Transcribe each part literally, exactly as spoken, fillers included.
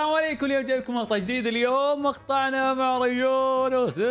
السلام عليكم. اليوم جاي لكم مقطع جديد. اليوم مقطعنا مع ريون وسو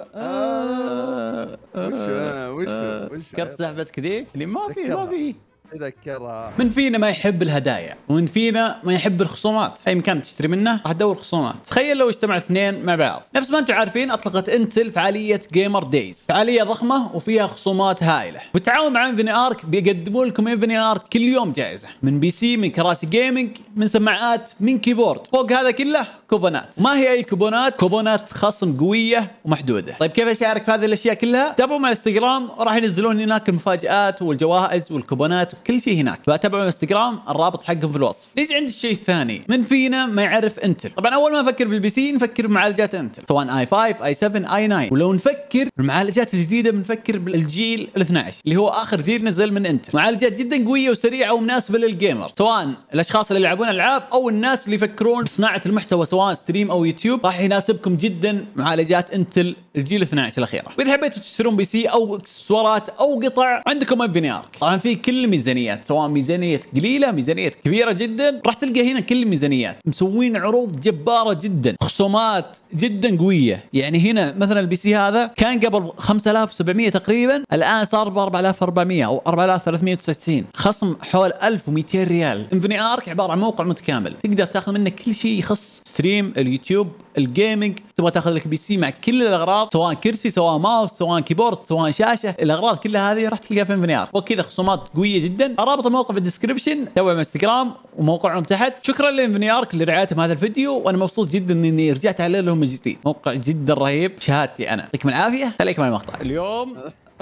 آه. وشو وشو وشو كرت سحبتك ذي اللي ما في ما في تذكرها. من فينا ما يحب الهدايا ومن فينا ما يحب الخصومات. اي مكان تشتري منه راح تدور خصومات. تخيل لو اجتمع اثنين مع بعض. نفس ما انتم عارفين اطلقت انتل فعاليه جيمر دايز، فعاليه ضخمه وفيها خصومات هائله. بالتعاون مع انفيني ارك بيقدموا لكم انفيني ارك كل يوم جائزه، من بي سي، من كراسي جيمنج، من سماعات، من كيبورد. فوق هذا كله كوبونات. ما هي اي كوبونات؟ كوبونات خصم قويه ومحدوده. طيب كيف اشارك في هذه الاشياء كلها؟ تابعوا مع الانستغرام وراح ينزلون هناك المفاجات والجوائز والكوبونات وكل شيء هناك، فتابعوا الانستغرام، الرابط حقهم في الوصف. نيجي عند الشيء الثاني. من فينا ما يعرف انتل؟ طبعا اول ما نفكر في البي سي نفكر بمعالجات انتل، سواء اي خمسة اي سبعة اي تسعة. ولو نفكر بالمعالجات الجديده بنفكر بالجيل ال اثني عشر اللي هو اخر جيل نزل من انتل. معالجات جدا قويه وسريعه ومناسبه للجيمر، سواء الاشخاص اللي يلعبون العاب او الناس اللي يفكرون بصناعه المحتوى سواء ستريم او يوتيوب. راح يناسبكم جدا معالجات انتل الجيل اثني عشر الاخيره. واذا حبيتوا تشترون بي سي او اكسسوارات او قطع عندكم انفيني ارك. طبعا في كل الميزانيات، سواء ميزانيه قليله ميزانيه كبيره جدا، راح تلقى هنا كل الميزانيات. مسوين عروض جباره جدا، خصومات جدا قويه. يعني هنا مثلا البي سي هذا كان قبل خمسة آلاف وسبعمية تقريبا، الان صار ب أربعة آلاف وأربعمية او أربعة آلاف وثلاثمية وتسعة وتسعين، خصم حول ألف ومئتين ريال. انفيني ارك عباره عن موقع متكامل تقدر تاخذ منه كل شيء يخص ستريم، اليوتيوب، الجيمنج. تبغى تاخذ لك بي سي مع كل الاغراض، سواء كرسي، سواء ماوس، سواء كيبورد، سواء شاشه، الاغراض كلها هذه راح تلقاها في انفيني ارك. وكذا خصومات قويه جدا. رابط الموقع في الديسكربشن، تابعوا انستغرام وموقعهم تحت. شكرا لانفيني ارك لرعايتهم هذا الفيديو، وانا مبسوط جدا اني رجعت عليه لهم من جديد. موقع جدا رهيب، شهادتي انا. يعطيكم العافيه، خليكم مع المقطع. اليوم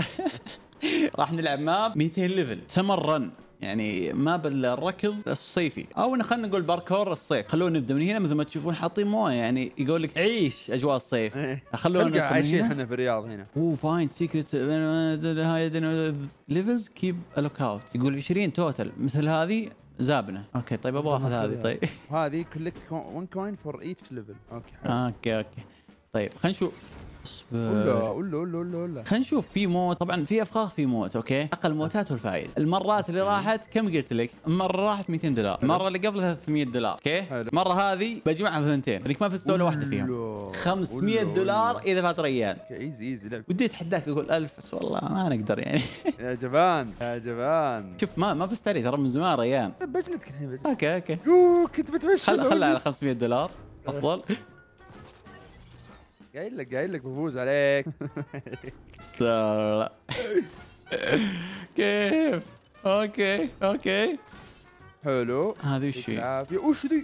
راح نلعب ماب مئتين ليفل سمر رن، يعني ماب الركض الصيفي، او خلينا نقول باركور الصيف. خلونا نبدا من هنا. مثل ما تشوفون حاطين مويه، يعني يقول لك عيش اجواء الصيف. خلونا عايشين احنا في الرياض هنا. اوه فاين سيكريت هاي ليفلز كيب الوك اوت. يقول عشرين توتال. مثل هذه زابنه. اوكي طيب ابغى اخذ هذه. طيب هذه كولكت واحد كوين فور ايتش ليفل. اوكي اوكي اوكي طيب خلينا نشوف. ولا ولا ولا ولا خلينا نشوف. في موت طبعا، في افخاخ، في موت. اوكي اقل موتات والفائز. المرات اللي راحت كم قلت لك؟ مره راحت مئتين دولار، المره اللي قبلها ثلاثمية دولار. اوكي المره هذه بجمعها في ثنتين، هذيك ما فزت ولا واحده فيهم. خمسمية دولار اذا فات ريال. ايزي ايزي لعب. ودي اتحداك اقول ألف بس والله ما نقدر يعني. يا جبان يا جبان. شوف ما ما فزت عليه ترى من زمان ريان. بجلدك الحين. اوكي اوكي اوه كنت بتمشى. خل خلها على خمسمية دولار افضل. قايل لك قايل لك بفوز عليك. لا كيف؟ اوكي اوكي حلو. هذا وش هي؟ عافية. وش ذي؟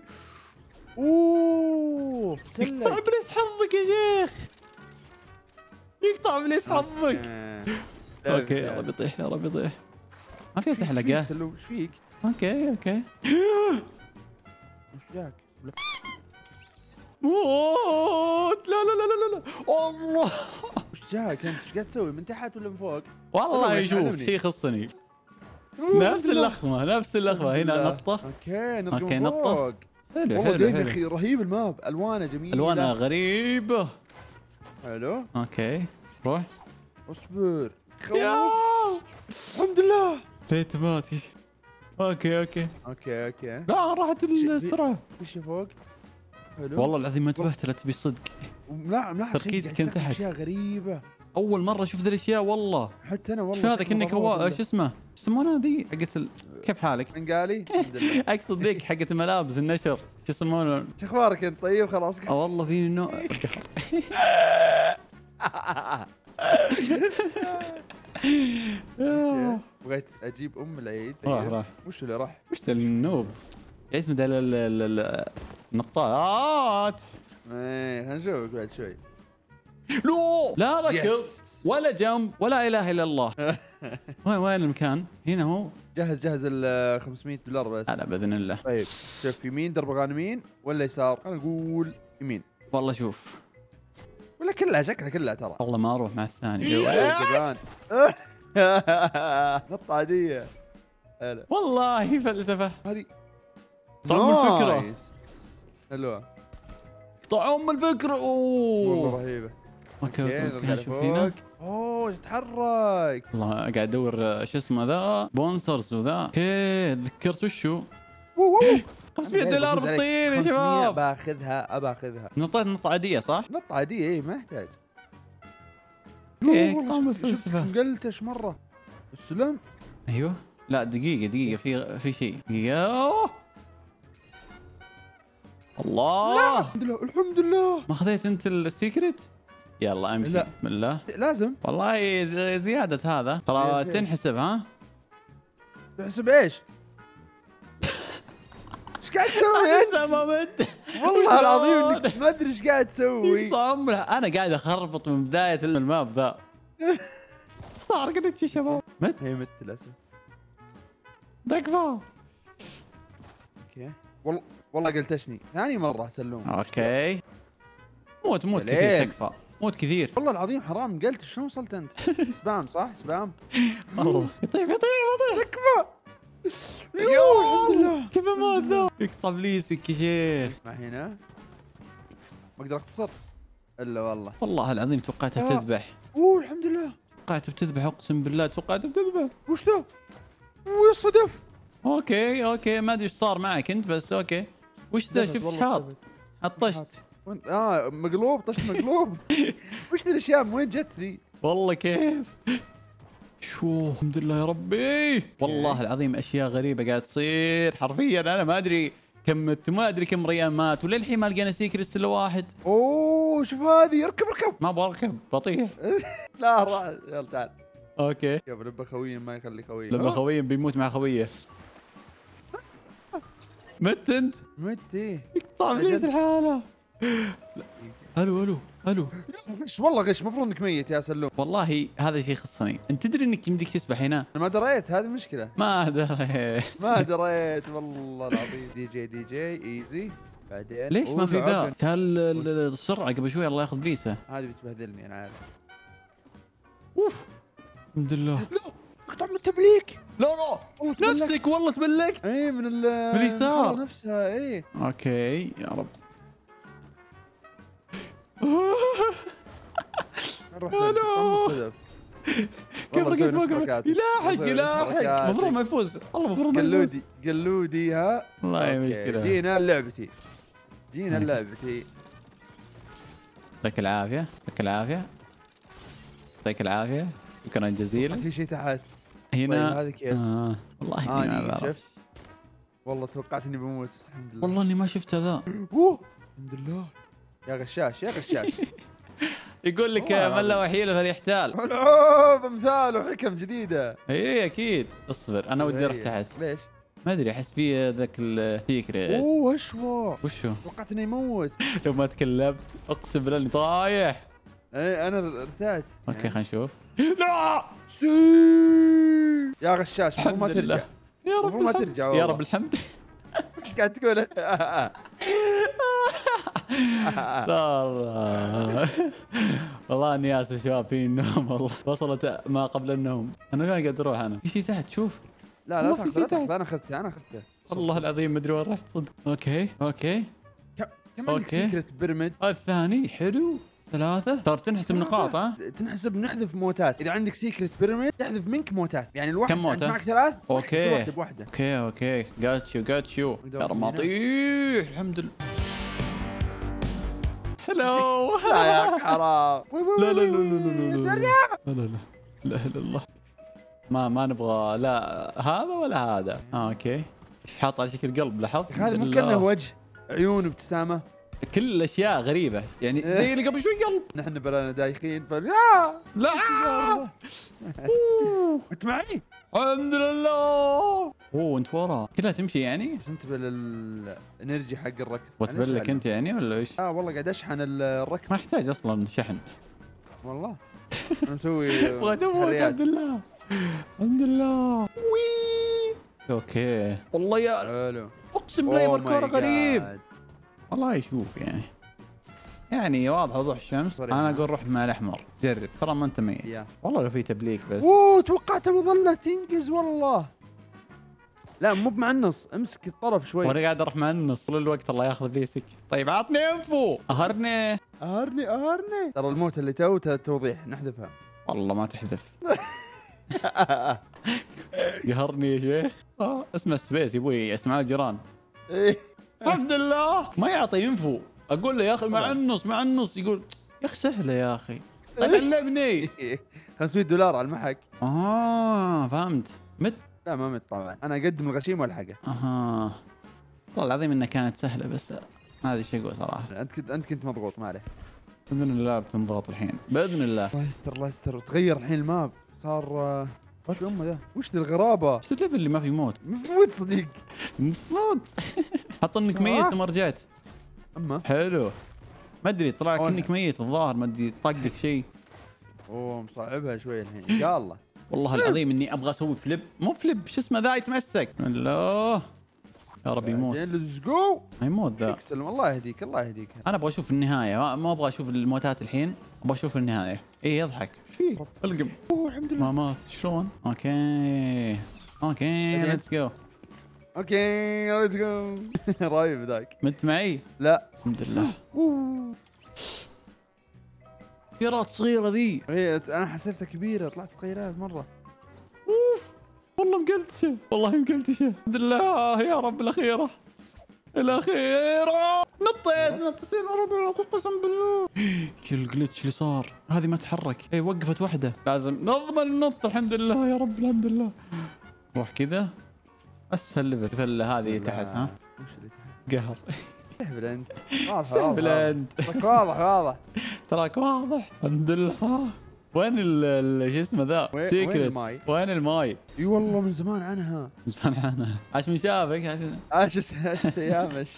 اوه يقطع ابليس حظك يا شيخ، يقطع ابليس حظك. اوكي يا رب يطيح يا رب يطيح. ما في سحلقه. ايش فيك؟ اوكي اوكي وش جاك؟ موت. لا لا لا لا لا والله. وش جاك انت؟ ايش قاعد تسوي؟ من تحت ولا من فوق؟ والله شوف شيء يخصني. نفس اللخمه نفس اللخمه. هنا نقطه. اوكي نرجع اوكي من نقطه. فوق. حلو حلو يا حلو. اخي رهيب الماب، الوانه جميله، الوانه غريبه. حلو. اوكي روح. اصبر. يا الحمد لله. ليت مات. اوكي اوكي اوكي اوكي. لا راحت السرعه. ايش فوق؟ حلو. والله العظيم ما انتبهت لا تبي الصدق. لا لا تركيزك كان تحت. اشياء غريبه. اول مره اشوف ذي الاشياء والله. حتى انا والله. شوف هذا كأنك هو شو اسمه؟ شو يسمونها ذي حقت ال... كيف حالك؟ بنغالي. اقصد ذيك حقت الملابس النشر، شو يسمونه؟ شو اخبارك انت؟ طيب خلاص. اه والله في نوع. بغيت اجيب ام العيد. راح راح. وش اللي راح؟ وش النوب؟ اسمه ده النقطات. ايه خلينا نشوفك بعد شوي. لو لا ركض ولا جنب ولا اله الا الله. وين وين المكان؟ هنا هو. جهز جهز ال خمسمية دولار بس. لا باذن الله. طيب شوف يمين درب غانمين ولا يسار؟ خلينا نقول يمين. والله شوف ولا كلها شكلها كلها ترى. والله ما اروح مع الثاني. يا جبان. نطة عادية. هلا والله فلسفة هذه. طعم الفكرة. حلوة. طعم الفكرة. اوه والله رهيبة. اوكي اوكي نشوف هنا. اوه تتحرك. والله قاعد ادور شو اسمه ذا بونسرز وذا. اوكي تذكرت وشو. خمسمية دولار بالطين يا شباب. باخذها باخذها. نطيت نطة عادية صح؟ نطة عادية اي ما يحتاج. كيك طعم الفلسفة. مقلتش مرة. السلام. ايوه. لا دقيقة دقيقة في في شيء. دقيقة. الله. الحمد لله الحمد لله. ما خذيت انت السيكريت؟ يلا امشي. لا. بسم الله. لازم. والله زيادة هذا ترى تنحسب ها؟ تحسب ايش؟ ايش قاعد تسوي انت؟ ما مد والله العظيم انك ما ادري ايش قاعد تسوي. انا قاعد اخربط من بداية الماب ذا. صار قلت يا شباب. مت؟ هي مت للاسف. تكفى. اوكي. والله والله قلتشني ثاني مرة سلوم. اوكي. موت موت كثير تكفى. موت كثير. والله العظيم حرام قلت شلون وصلت انت؟ سبام صح؟ سبام. والله يطيح يطيح يطيح. تكفى. يوه الحمد لله. كيف موت ذا؟ يقطع ابليسك يا شيخ. اسمع هنا. ما اقدر اختصر. الا والله. والله العظيم توقعتها بتذبح. اوه الحمد لله. توقعتها بتذبح اقسم بالله توقعتها بتذبح. وش ذا؟ اوه يصدف. اوكي اوكي ما ادري ايش صار معك انت بس اوكي. وش ذا شوف حاط؟ عطشت. اه مقلوب طشت مقلوب. وش ذي الاشياء من وين جت ذي؟ والله كيف؟ شو الحمد لله يا ربي. والله العظيم اشياء غريبه قاعد تصير حرفيا انا ما ادري كم مت ما ادري كم ريان مات وللحين ما لقينا سيكريت الا واحد. اوه شوف هذه اركب اركب. ما ابغى اركب بطيح. لا راح يلا تعال. اوكي. يابا لبه خوي ما يخلي خويه. لما خويه بيموت مع خويه. مت انت؟ مت ايه. يقطع ابليس الحاله. الو الو الو. غش والله غش المفروض انك ميت يا سلوم. والله هذا شيء يخصني. انت تدري انك يمديك تسبح هنا؟ انا ما دريت هذه مشكله. ما دريت. ما دريت والله العظيم. دي جي دي جي ايزي بعدين. ليش ما في ذا؟ كان السرعه قبل شوي الله ياخذ بليسه. هذه بتبهدلني انا عارف. اوف الحمد لله. لا اقطع من التبليك. لا لا نفسك والله تبلك. اي من ال باليسار نفسها اي. اوكي يا رب. الو كيف ركيت فوق؟ يلاحق يلاحق المفروض ما يفوز. والله المفروض ما يفوز. قلودي قلودي ها. والله مشكلة. جينا لعبتي جينا لعبتي. يعطيك العافية يعطيك العافية يعطيك العافية شكرا جزيلا. في شيء تحت هنا. هذه كيف؟ آه. والله اني ما بعرف. والله توقعت اني بموت بس الحمد لله. والله اني ما شفت ذا. اوه الحمد لله. يا غشاش يا غشاش. يقول لك من لا وحيله فليحتال. العوب امثال وحكم جديده. اي اكيد. اصبر انا ودي اروح تحت. ليش؟ ما ادري احس فيه ذاك السيكريت. اوه اشوى. وشو؟ توقعت انه يموت. لو ما تكلمت اقسم بالله اني طايح. اي انا ارتعت. اوكي خلينا نشوف. لا سي يا غشاش المفروض ما ترجع. يا رب ما ترجع يا رب الحمد. ايش قاعد تقول؟ صار والله اني اسف شباب في النوم والله وصلت ما قبل النوم. انا فين قاعد اروح انا؟ في شيء تحت شوف. لا لا تاخذ لا تاخذ انا اخذته انا اخذته. والله العظيم ما ادري وين رحت صدق. اوكي اوكي كم عندك سيكرت بيراميد؟ الثاني حلو ثلاثة. ترى تنحسب نقاط ها؟ تنحسب نحذف موتات، إذا عندك سيكرت بيراميد تحذف منك موتات، يعني الواحد كم موتة؟ معك ثلاث اوكي واحدة بواحدة. اوكي اوكي جات يو جات يو يا رب ما اطيح الحمد لله. هلو لا يا حرام. لا لا لا لا لا لا لا لا لا اله الا الله. ما ما نبغى لا هذا ولا هذا. آه اوكي ايش حاط على شكل قلب لاحظت؟ هذا مو كانه وجه عيون ابتسامة. كل الاشياء غريبه يعني زي اللي قبل شوي قلب. نحن بلانا دايخين ف لا لا انت معي؟ الحمد لله. اوه انت ورا كلها تمشي يعني؟ بس انت بالانرجي حق الركض. وتبلك انت يعني ولا ايش؟ اه والله قاعد اشحن الركض. ما يحتاج اصلا شحن والله انا مسوي ابغى ادور. الحمد لله الحمد لله. وي اوكي والله يا حلو اقسم بالله يا الكوره غريب والله. يشوف يعني يعني واضح وضوح الشمس. انا اقول روح مع الاحمر جرب ترى ما انت ميت والله لو في تبليك بس. اوه توقعت المظله تنقز والله. لا مو بمع النص امسك الطرف شوي. وانا قاعد اروح مع النص طول الوقت الله ياخذ بيسك. طيب عطني انفو. اهرني اهرني اهرني ترى الموت اللي تو توضيح نحذفها. والله ما تحذف. قهرني يا شيخ. اه اسمه سبيس يبوي اسمع الجيران. إيه. الحمد لله. ما يعطي ينفو، اقول له يا اخي مع طبعاً. النص مع النص، يقول يا اخي سهله يا اخي علمني. خمسمية دولار على المحك. اه فهمت. مت لا ما مت طبعا، انا اقدم الغشيم والحقه. اها والله العظيم انها كانت سهله، بس هذه شقوه صراحه. انت كنت انت كنت مضغوط، ما عليه. باذن الله بتنضغط الحين باذن الله. الله يستر الله يستر. تغير الحين الماب، صار آه، وش امه ذا؟ وش ذي الغرابه؟ ايش الليفل اللي ما في موت؟ مفوت صديق. المفروض حط انك ميت لما رجعت. اما حلو. ما ادري طلع أوه. كأنك ميت الظاهر، ما ادري طقك شيء. اوه مصعبها شوي الحين يا الله. والله العظيم اني ابغى اسوي فليب، مو فليب، شو اسمه ذا يتمسك. الله يا رب يموت. ليتس جو. ما يموت ذا. فيك سلم، الله يهديك الله يهديك. انا ابغى اشوف النهايه، ما- ما ابغى اشوف الموتات الحين، ابغى اشوف النهايه. ايه يضحك ايش فيه؟ القم. اوه الحمد لله. ما مات شلون؟ اوكي اوكي بعدين؟ ليتس جو. اوكي ليتس جو. رايب ذاك. مت معي؟ لا. الحمد لله. اوه خيارات صغيره ذي. هي انا حسبتها كبيره، طلعت صغيرات مره. اوف والله مقلتشه، والله مقلتشه. الحمد لله يا رب الاخيره الاخيره. نطيت نطيتين ورا بعض قسم بالله. يا الجلتش اللي صار، هذه ما تحرك. اي وقفت واحده، لازم نضمن النط. الحمد لله يا رب الحمد لله. روح كذا اسهل ليفل هذه تحت. ها وش اللي تحت؟ قهر. استهبل انت. واضح استهبل واضح. انت. لك واضح واضح. تراك واضح. الحمد لله. وين ال ال- شو اسمه ذا؟ وين- وين سيكرت. الماي؟ وين الماي؟ اي والله من زمان عنها. زمان عنها. عاش من شافك عاش من- عاش عشت ايامش.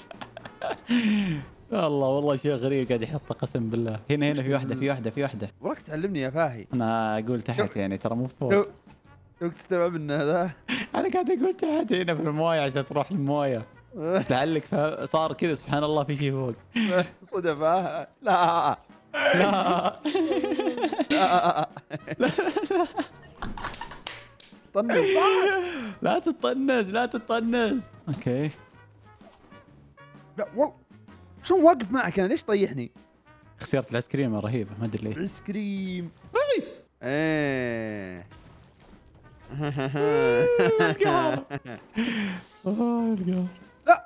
والله والله شيء غريب قاعد يحطه قسم بالله. هنا هنا في واحده في واحده في واحده. وراك تعلمني يا فاهي. انا اقول تحت يعني ترى مو فوق. تو توك تستوعب ان هذا. انا قاعد اقول تحت هنا في المويه عشان تروح المويه. بس لعلك فا- صار كذا سبحان الله في شيء فوق. صدفة. لا لا لا طنز. لا تطنز لا تطنز. اوكي لا والله شلون واقف معك انا؟ ليش طيحني؟ خسرت الايس كريم رهيبه ما ادري ليش. ايس كريم. ايه. القهر. آه، القهر. لا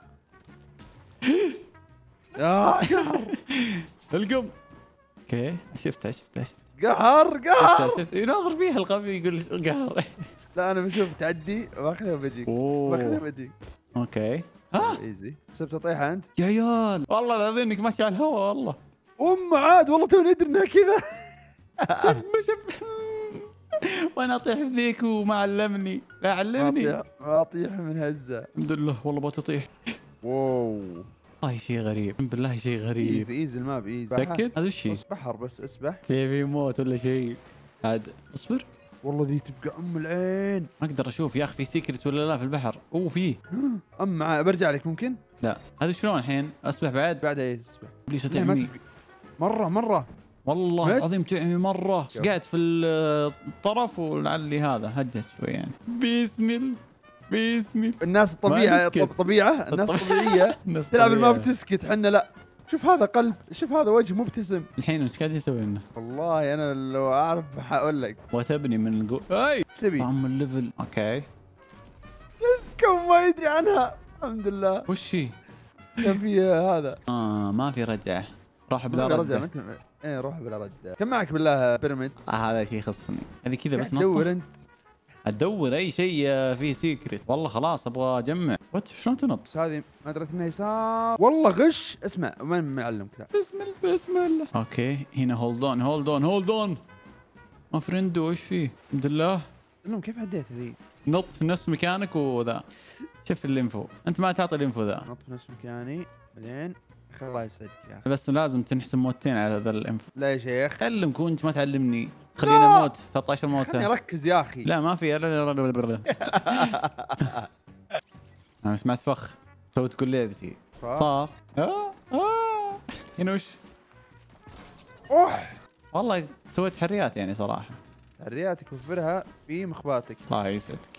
يا قهر القم. اوكي شفتها شفتها شفتها قهر قهر. شفتها شفت يناظر فيها الغبي يقول قهر. لا انا بشوف تعدي باخذها وبجيك. باخذها اوه وبجيك. اوكي ها ايزي. حسبت طيحه انت؟ يا عيال والله العظيم انك ماشي على الهواء والله. ام عاد والله توني ادري انها كذا. شوف شوف وانا اطيح في ذيك وما علمني لا ما علمني. أطيح- ما اطيح من هزه. الحمد لله والله بتطيح. واو والله شيء غريب اقسم بالله شيء غريب. ايزي ايزي الماب ايزي. متأكد هذا وش هي؟ بس بحر بس اسبح. تبي موت ولا شيء؟ عاد اصبر والله ذي تفقع ام العين. ما اقدر اشوف يا اخي في سيكرت ولا لا في البحر. اوه فيه. ام مع برجع لك ممكن. لا هذا شلون الحين اسبح بعد؟ بعدها ايه اسبح. ابليس لا ما تعمي تفقع. مره مره. والله مت؟ العظيم تعمي مره. قعدت في الطرف ولعلي هذا هجت شوي يعني. بسم الله بسم الله. الناس الطبيعه نسكت. الطبيعه الناس الطبيعيه الناس تلعب طبيعية. الماب تسكت، حنا لا. شوف هذا قلب، شوف هذا وجه مبتسم. الحين وش قاعد يسوي لنا؟ والله انا لو اعرف حاقول لك. وتبني من الجو. اي ايش تبي؟ طعم الليفل. اوكي بس كم ما يدري عنها. الحمد لله. وش هي؟ كان في هذا. اه ما في رجعه. راح بلا رجع رجعه. رجع. ايه روح بلا رد. كم معك بالله بيراميد؟ آه هذا شيء يخصني. هذه كذا بس دور نطة. انت. ادور اي شيء آه، فيه سيكريت. والله خلاص ابغى اجمع. وات شلون تنط؟ بس هذه ما دريت انها يسار. والله غش. اسمع وين معلمك؟ لا بسم الله بسم الله. اوكي هنا هولد اون هولد اون هولد اون. ما فريندو وش فيه؟ الحمد لله. المهم كيف عديت ذي؟ نط في نفس مكانك وذا. شوف الانفو، انت ما تعطي الانفو ذا. نط في نفس مكاني بعدين. خير الله يسعدك يا اخي. بس لازم تنحسب موتين على ذا الانفو. لا يا شيخ علمك وانت ما تعلمني. خلينا موت ثلاثة عشر موتة. خليني اركز يا اخي. لا ما في. لا لا لا لا لا. انا سمعت فخ تو تقول لعبتي صح. صار. آه آه. هنا وش؟ اوح والله سويت حريات يعني صراحة. حرياتك وفرها في مخباتك. الله يسعدك.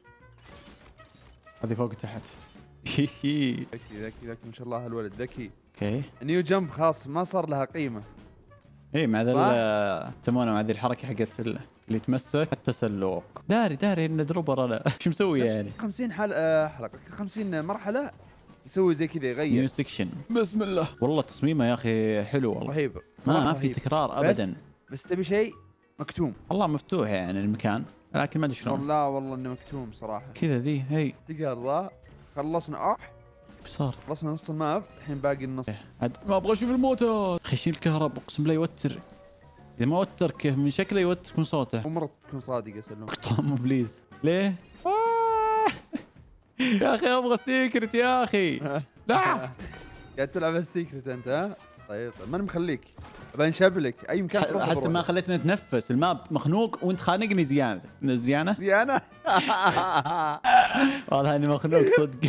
هذه فوق تحت. اوكي ذكي ذكي ذكي ما شاء الله الولد ذكي. ايه نيو جمب خاص ما صار لها قيمه. مع ذا صح؟ ال- يسمونه مع ذي الحركة حقت ال- اللي يتمسك التسلق. داري داري ان دروبر انا. شو مسوي يعني؟ خمسين حلقه حلقه خمسين مرحله يسوي زي كذا نيو يغير. سكشن. بسم الله. والله تصميمه يا اخي حلو والله. رهيب ما صراحة ما في رهيب. تكرار ابدا. بس تبي شيء مكتوم. والله مفتوح يعني المكان، لكن ما ادري شلون. والله والله انه مكتوم صراحة. كذا ذي هي. تقهر ذا. خلصنا اه ايش صار؟ خلصنا نص الماب، الحين باقي النص. عاد ما ابغى اشوف الموتر. اخي شيل الكهرب اقسم بالله يوتر. اذا ما وترك من شكله يوتر من صوته. مو مرة تكون صادق يا سلوم. طعمه بليز. ليه؟ آه! يا اخي ابغى سيكرت يا اخي. لا قاعد تلعب السيكرت انت ها؟ طيب طيب ماني مخليك. بنشبلك اي مكان تروح حتى ما خليتني اتنفس، الماب مخنوق وانت خانقني زياده. زيانه؟ زيانة. والله اني مخنوق صدق.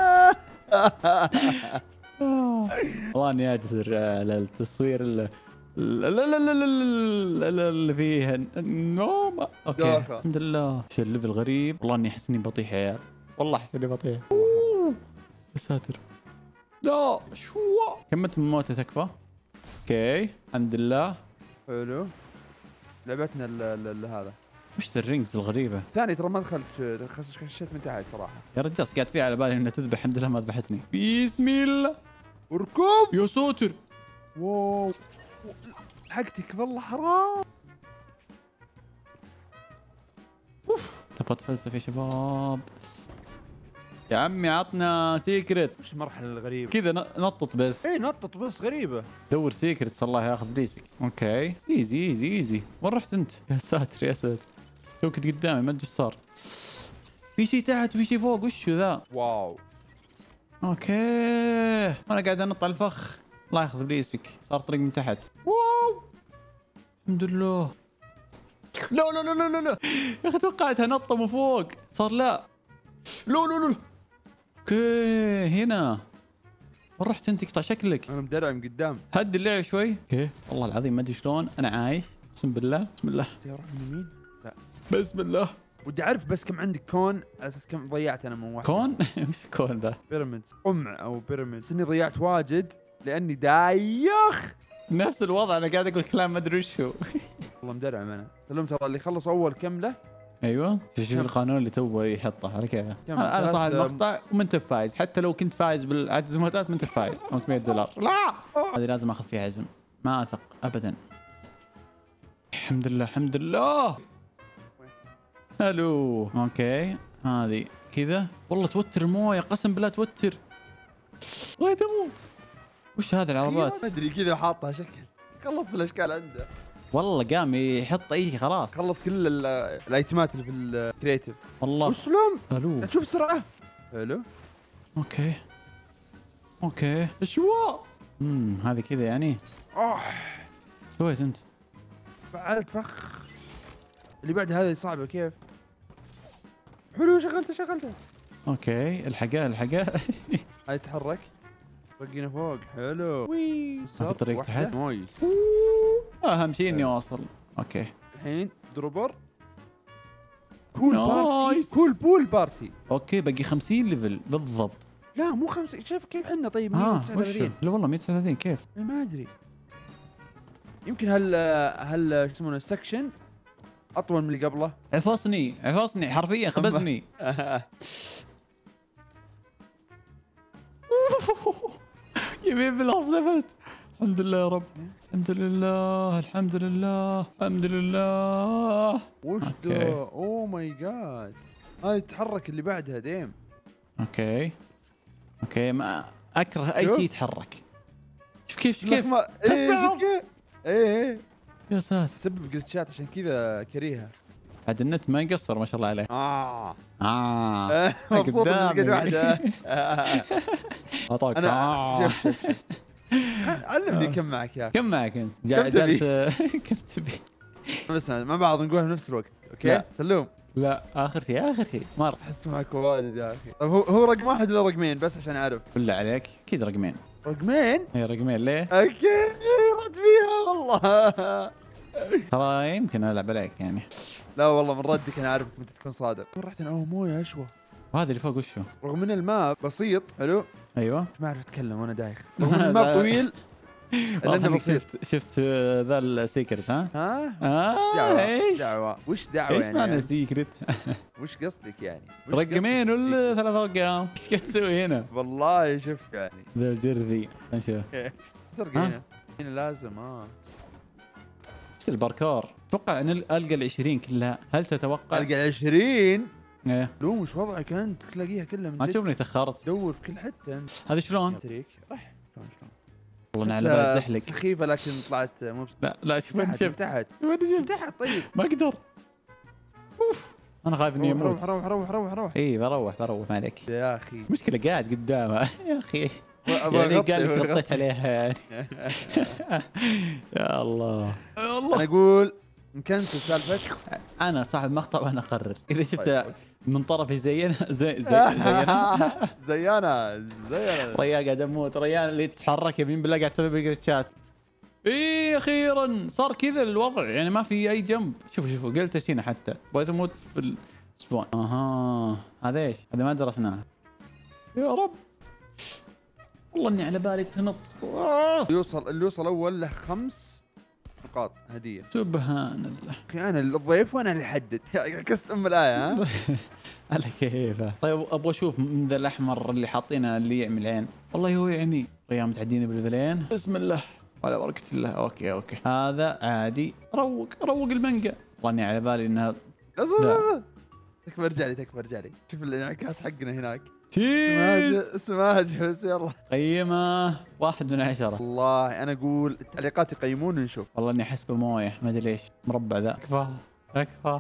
والله اني اعتذر على التصوير ال- لا لا لا لا لا لا اللي فيه نوم. اوكي دوخة. الحمد لله. شو الليفل غريب. والله اني احس اني بطيح يا عيال. والله احس اني بطيح. يا ساتر. لا شو كملت من موته تكفى. اوكي الحمد لله. حلو. لعبتنا ال ال ال هذا. وش ذا الرينجز الغريبه. ثاني ترى ما دخلت خش- خشيت من تحت صراحة. يا رجال قاعد فيها على بالي انها تذبح. الحمد لله ما ذبحتني. بسم الله. اركب. يا ساتر. واو. حقتك والله حرام. تبغى تفلسف يا شباب. يا عمي عطنا سيكرت. وش المرحلة الغريبة؟ كذا ن- نطط بس. اي نطط بس غريبة. دور سيكرت الله ياخذ ريسك. اوكي ايزي ايزي ايزي. وين رحت انت؟ يا ساتر يا ساتر. تو كنت قدامي ما ادري ايش صار. في شيء تحت وفي شيء فوق. وش ذا؟ واو. اوكي وانا قاعد انط على الفخ. الله ياخذ ريسك. صار طريق من تحت. واو الحمد لله. لا لا لا لا لا لا يا اخي توقعتها نطه من فوق. صار لا. لا لا لا. اوكي هنا. وين رحت انت؟ قطع شكلك. انا مدرع من قدام. هدي اللعب شوي. اوكي والله العظيم ما ادري شلون انا عايش. اقسم بالله. بسم الله. تروح من يمين؟ لا. بسم الله. ودي اعرف بس كم عندك كون على اساس كم ضيعت انا من واحد. كون. وش كون ذا؟ بيراميدز قمع او بيراميدز. اني ضيعت واجد لاني دايخ. نفس الوضع انا قاعد اقول كلام ما ادري وش هو. والله مدرعم انا. سلم ترى اللي خلص اول كمله. ايوه شوف كم؟ القانون اللي توه يحطه على كذا. كم؟ انا أنا صح ثلاث- المقطع وما انت فايز. حتى لو كنت فايز بالعزمات ما انت فايز. خمسمية دولار. لا هذه لازم اخذ فيها عزم. ما اثق ابدا. الحمد لله الحمد لله. الو اوكي هذه كذا. والله توتر المويه قسم بالله توتر. بغيت اموت. وش هذه العربات؟ ما ادري كذا حاطها شكل. خلص الاشكال عنده. والله قام يحط اي شيء خلاص. خلص كل ال- الايتمات اللي في الكريتيف. والله وسلم. الو. تشوف السرعه. حلو. اوكي اوكي شو امم هذه كذا يعني. اوه سويت انت؟ فعلت فخ. اللي بعد هذه صعبه كيف؟ حلو شغلته شغلته. اوكي الحقها الحقها. هاي تتحرك. رقينا فوق. حلو. وي. ما في طريق واحدة. تحت؟ نايس. اهم شيء اني اوصل. اوكي الحين دروبر. كول نايس. بارتي. كول بول بارتي. اوكي باقي خمسين ليفل بالضبط. لا مو خمسة. شوف كيف حنا طيب ها مية وش؟ وتسعة وثلاثين. لا والله مية وتسعة وثلاثين كيف؟ ما ادري. يمكن هال هال شو يسمونه السكشن اطول من اللي قبله. عفصني عفصني حرفيا خبزني. يمين بالله صفت. الحمد لله يا رب. الحمد لله الحمد لله الحمد لله. وش أوكي. ذا؟ اوه ماي جاد. هاي تتحرك اللي بعدها ديم. اوكي اوكي ما اكره اي شوف. شيء يتحرك. شوف كيف شوف كيف. لخمة. ايه بعض. شوف كيف. ايه ايه يا ساتر. تسبب جلتشات عشان كذا كريهه. عاد النت ما يقصر ما شاء الله عليه. اه اه مبسوط اني لقيت قدامي. واحده. اعطاك انا آه. شوف شوف شوف. علمني كم معك يا اخي. كم معك انت؟ كم جا- تبي؟ جالس كيف تبي؟ بس مع بعض نقولها بنفس الوقت. اوكي لا. سلوم. لا اخر شيء اخر شيء مره. احس معك واجد يا اخي. طيب هو هو رقم واحد ولا رقمين بس عشان اعرف؟ بالله عليك اكيد رقمين. رقمين؟ هي رقمين ليه؟ اوكي رد فيها والله. ترى يمكن العب عليك يعني. لا والله من ردك انا عارفك متى تكون صادق. وين رحت انا؟ اوه مويه اشوى. وهذا اللي فوق وشو؟ رغم ان الماب بسيط حلو ايوه ما اعرف اتكلم وانا دايخ. رغم ان الماب طويل واضح انك شفت شفت ذا السيكرت ها؟ ها؟ اه دعوة ايش؟ دعوة وش دعوة ايش يعني؟ معنى يعني سيكرت؟ وش قصدك يعني؟ وش رقمين قصدك ولا بالسيكرت؟ ثلاث ارقام؟ ايش قاعد تسوي هنا؟ والله شوف يعني ذا الجرذي نشوف سرقة هنا هنا لازم اه ايش الباركور؟ اتوقع ان القى ال عشرين كلها، هل تتوقع؟ القى عشرين ايه لو مش وضعك انت تلاقيها كلها من ما جد. تشوفني تاخرت. دور في كل حته انت. هذا شلون؟ تريك راح شلون شلون والله انا على بالي تزحلق. سخيفه لكن طلعت مو بس لا لا شوف وين تحت شفت؟ تحت وين شفت؟ تحت طيب ما اقدر. اوف انا خايف اني اموت. روح روح روح روح روح اي بروح بروح ما عليك. يا اخي مشكلة قاعد قدامها يا اخي. أبغى يعني أغطي، قال لك أبغى غطيت أغطي. عليها يعني. يا الله يا الله. انا اقول نكنسل سالفه انا صاحب مقطع وانا اقرر اذا شفت طيب. من طرفي زينا زي زي زينا. زيانا زيانا ريان قاعد اموت، ريان اللي يتحرك يمين بالله قاعد تسوي بالجلتشات. ايه اخيرا صار كذا الوضع، يعني ما في اي جنب. شوفوا شوفوا قلت هنا حتى بغيت اموت في السبون. اها هذا ايش؟ هذا ما درسناه. يا رب والله اني على بالي تنط. اللي يوصل اللي يوصل اول له خمس نقاط هديه. سبحان الله. اخي انا الضيف وانا اللي احدد. كست ام الايه ها. على كيفه. طيب ابغى اشوف من ذا الاحمر اللي حاطينه اللي يعمل عين. والله هو يعمي. ريان متعدين بالفلين. بسم الله وعلى بركه الله. اوكي اوكي هذا عادي. روق روق المانجا. والله اني على بالي انها لا لا تكفى ارجع لي تكفى ارجع لي. شوف الانعكاس حقنا هناك. تشيز. سماج بس يلا. قيمه واحد من عشرة. والله انا اقول التعليقات يقيمون ونشوف. والله اني احس بمويه ما ادري ليش. مربع ذا. اكفى اكفى.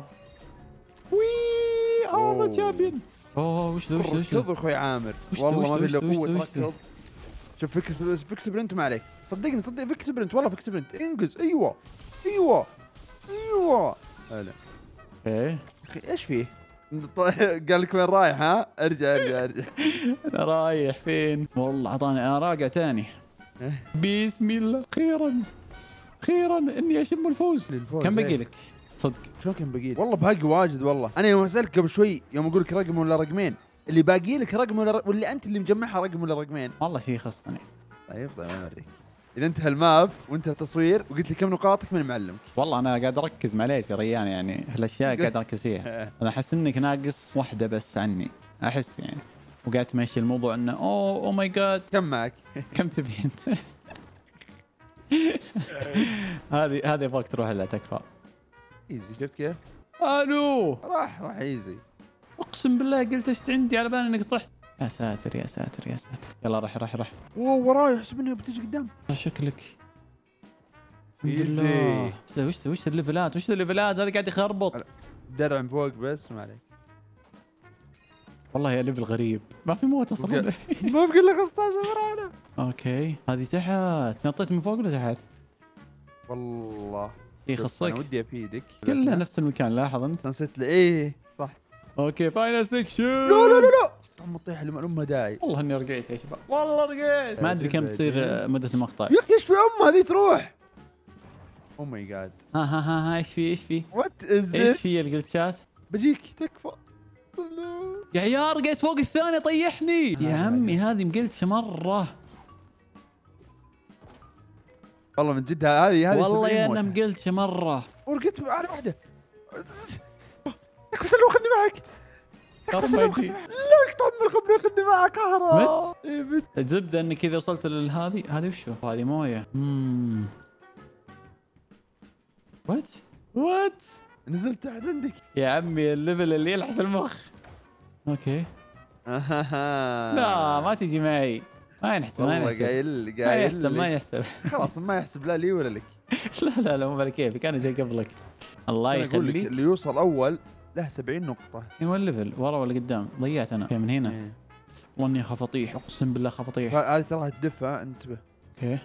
وي هذا جابين. اوه وش ذا وش ذا وش ركض ذا؟ اخوي عامر. وش ذا والله ما وش في ذا الا وش ذا قوه وش ذا؟ ركض. شوف فيكس فيكس برنت ما عليك. صدقني صدق فيكس برنت والله فيكس برنت انقز. ايوه ايوه ايوه هلا. ايه اخي ايش فيه؟ قال لك وين رايح ها؟ ارجع ارجع ارجع. انا رايح فين؟ والله اعطاني انا راجع تاني. بسم الله. اخيرا اخيرا اني اشم الفوز. للفوز كم باقي إيه. لك؟ صدق شلون كم باقي لي؟ والله باقي واجد والله. انا يوم اسالك قبل شوي يوم اقول لك رقم ولا رقمين، اللي باقي لك رقم ولا رقم واللي انت اللي مجمعها رقم ولا رقمين؟ والله شيء خصني. طيب طيب انا اوريك. اذا انتهى الماب وانتهى التصوير وقلت لي كم نقاطك من معلمك. والله انا قاعد اركز معليش يا ريان، يعني هالاشياء قاعد اركز فيها. انا احس انك ناقص واحده بس عني، احس يعني. وقاعد تمشي الموضوع انه اوه او ماي جاد. كم معك؟ كم تبي انت؟ هذه هذه يبغاك تروح لها تكفى. ايزي شفت كيف؟ الو راح راح ايزي. اقسم بالله قلت ايش عندي على بالي انك طحت. يا ساتر يا ساتر يا ساتر. يلا رح رح رح. اوه وراي احسب انها بتجي قدام. شكلك الحمد إيزي. لله. وش ذا وش ذا وش الليفلات وش ذا الليفلات هذا قاعد يخربط. درع من فوق بس ما عليك. والله يا ليفل غريب ما في موت اصلا. ما بقول لك خمسة عشر مرة انا. اوكي هذه تحت. نطيت من فوق ولا تحت؟ والله اي انا خصك ودي افيدك. كلها نفس المكان. لاحظ انت. نسيت لي ايه صح. اوكي فاينل سكشن. لا لا لا لا عم تطيح اللي ما لها داعي. والله اني رقيت يا شباب. والله رقيت. ما ادري كم تصير مدة المقطع. يا اخي ايش في ام هذه تروح. او ماي جاد. ها ها ها ها ايش في ايش في؟ وات از ايش ذس؟ في الجلتشات؟ بجيك تكفى. صلوا. يا عيال رقيت فوق الثاني طيحني. يا عمي هذه مقلتشة مرة. والله من جد هذه هذه والله يا انها مقلتشة مرة. ورقيت على واحدة. تكفى سلو خذني معك. تكفى سلو خذني معك. لا اقطع من الخبر خذني معك اهرب. مت؟ إيه مت. الزبدة انك اذا وصلت لهذه هذه وشو؟ هذه موية. اممم وات؟ وات؟ نزلت تحت عندك. يا عمي الليفل اللي يلحس المخ. اوكي. لا ما تجي معي. ما ينحسب ما والله ينحسب. قايل ما قايل يحسب ما يحسب. خلاص ما يحسب لا لي ولا لك. لا لا لا مو بالك كيفك انا زي قبلك. الله أنا أقول لك يخليك. اللي يوصل اول له سبعين نقطة. ايوه الليفل ورا ولا قدام؟ ضيعت انا. اوكي من هنا. إيه. والله اني اخاف اطيح اقسم بالله اخاف اطيح. هذه تراها تدفها انتبه. اوكي.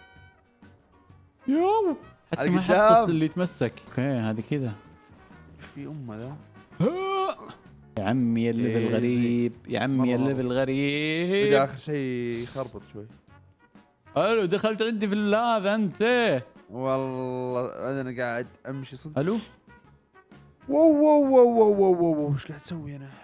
يو حتى على ما قدام. حطت اللي يتمسك. اوكي هذه كذا. ايش في امه ذا؟ يا عمي الليفل إيه غريب. يا عمي مرة الليفل بدا غريب. اخر شيء يخربط شوي. الو دخلت عندي في هذا انت. والله انا قاعد امشي صدق. الو واو واو واو واو واو واو وش قاعد تسوي انا؟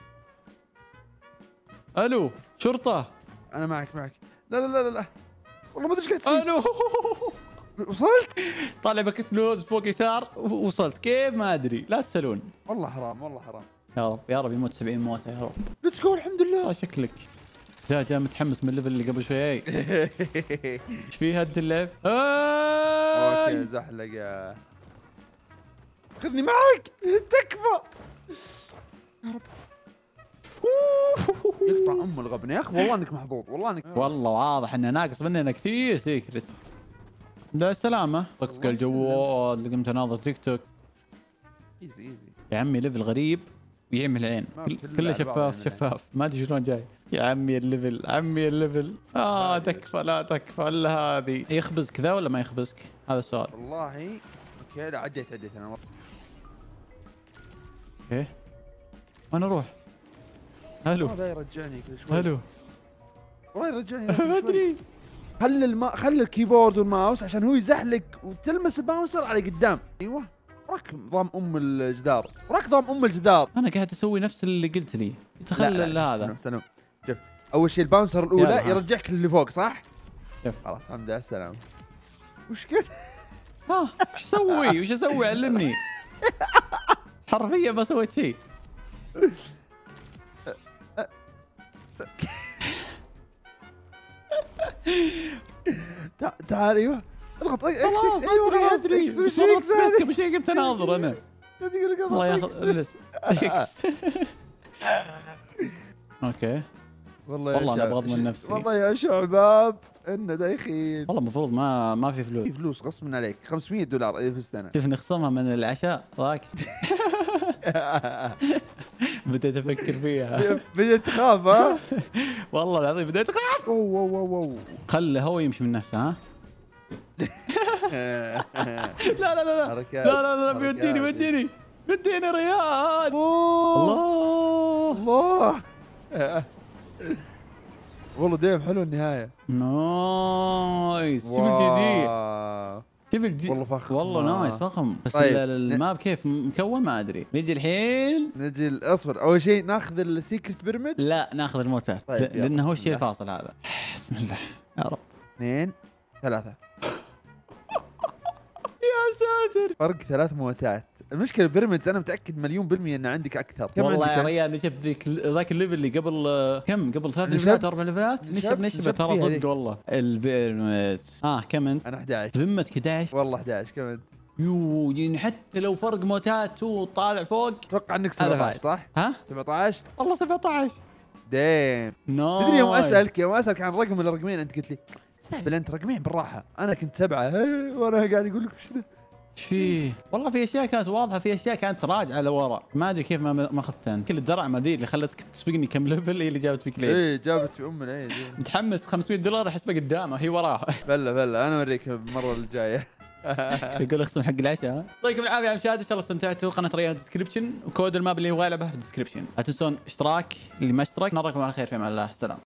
الو شرطة. انا معك معك. لا لا لا لا لا والله ما ادري ايش قاعد تصير. الو وصلت؟ طالع باكت لوز فوق يسار و- وصلت كيف ما ادري، لا تسالون. والله حرام والله حرام. يا رب يا رب يموت سبعين موته يا رب. ليتس جو الحمد لله. آه شكلك جا جا متحمس من الليفل اللي قبل شوي. ايش فيه هد اللعب؟ اوكي زحلقه. خذني معك تكفى. يا رب. يقطع ام الغبن يا اخي، والله انك محظوظ والله انك. والله واضح انه ناقص مننا كثير سيكرت. لا السلامة طقطق الجوال اللي قمت اناظر تيك توك. ايزي ايزي يا عمي ليفل غريب ويعمل عين ما كل- كله كله على بعض شفاف يعني. شفاف ما ادري شلون جاي. يا عمي الليفل عمي الليفل اه لا، تكفى لا تكفى الا هذه. يخبز كذا ولا ما يخبزك؟ هذا السؤال. والله اوكي لا عديت عديت انا. اوكي وين اروح؟ الو هذا يرجعني كل شوي. الو والله يرجعني ما كل شوي. ادري. خلي الما خلي الكيبورد والماوس عشان هو يزحلق وتلمس الباونسر على قدام. ايوه وراك نظام ام الجدار، وراك نظام ام الجدار. انا قاعد اسوي نفس اللي قلت لي. لا، تخلل لا، هذا. استنى استنى. شوف اول شيء الباونسر الاولى يلا، ها. يرجعك للي فوق صح؟ شوف. خلاص الحمد لله السلام. وش قلت؟ ها وش اسوي؟ وش اسوي؟ علمني. حرفيا ما سويت شيء. تع- تعال ايوه اضغط اكس خلاص اكس ايوه ادري خلاص ادري اكس بس وش ما فيك ضغطت سبيس زين؟ قبل شوي قمت اناظر انا. يقول لك الله اضغط ياخذ اكس. اجلس اكس. اوكي والله يا والله أنا شعب- أبغض من نفسي. والله يا شباب انه دايخين. والله المفروض ما ما في فلوس. في فلوس غصب عليك خمسمية دولار اذا فزت انا. شوف نخصمها من العشاء ذاك. بديت افكر فيها. بديت تخاف ها؟ والله العظيم بديت اخاف. اوه اوه اوه اوه. خله هو يمشي من نفسه ها. لا لا لا لا حركات. لا لا لا بيوديني حركات. بيوديني بيوديني رياض. الله الله الله. والله ديم حلو النهايه. نايس. شوف الجديد واو. شوف الجديد والله فخم. والله نايس فخم. بس طيب. ال- الماب كيف مكون ما ادري. نجي الحين. نجي الاصفر اول شيء ناخذ السيكرت بيراميد. لا ناخذ الموتات. طيب، ل- يلا، لانه هو بسم الشيء الله. الفاصل هذا. بسم الله يا رب. اثنين ثلاثة. يا ساتر. فرق ثلاث موتات. المشكلة بيراميدز انا متأكد مليون بالمية ان عندك اكثر. كم والله عندك يا أنت؟ ريال نشب ذيك ذاك الليفل اللي قبل آه، كم قبل ثلاث نشبت. ليفلات اربع ليفلات نشبت. نشب نشب نشبت ترى فيها صدق ذيك. والله. البيرمت اه كم انت؟ انا احد عشر. ذمتك احد عشر. والله احد عشر كم انت؟ يو يعني حتى لو فرق موتات وطالع فوق اتوقع انك هذا سبعة عشر فايز. صح؟ ها؟ سبعة عشر. والله سبعة عشر. ديم. نو تدري يوم اسالك يوم اسالك عن رقم ولا رقمين انت قلت لي استهبل انت رقمين بالراحة. انا كنت سبعة هي، وانا قاعد اقول لك وش ذا؟ ايش فيه؟ والله في اشياء كانت واضحه، في اشياء كانت راجعه لورا، ما ادري كيف ما ما اخذتها انت. كل الدرع ما ذي اللي خلتك تسبقني كم ليفل هي اللي جابت فيك ليه. ايه جابت في ام الايه دي. متحمس خمسمية دولار احسبها قدامه هي وراه. بلا بلا انا اوريك المرة الجاية. يقول اخصم حق العشاء. ها؟ يعطيكم العافيه يا مشاهد، ان شاء الله استمتعتوا. قناه ريان ديسكربشن وكود الماب اللي يبغى يلعبها في الديسكربشن. لا تنسون اشتراك اللي ما اشترك. نراكم على خير في امان الله. سلام.